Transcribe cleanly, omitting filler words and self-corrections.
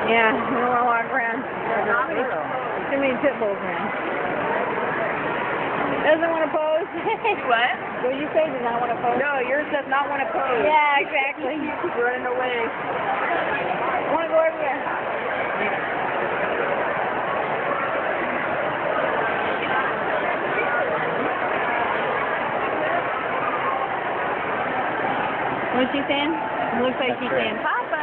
Yeah, we don't want to walk around. Too many pit bulls around. Doesn't want to pose. What? What did you say? Does not want to pose? No, yours does not want to pose. Yeah, exactly. He's running away. I want to go over there. What's she saying? It looks like she's saying, Papa.